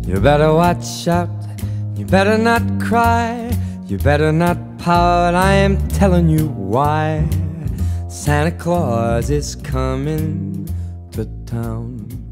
You better watch out, you better not cry, you better not pout, I am telling you why. Santa Claus is coming to town.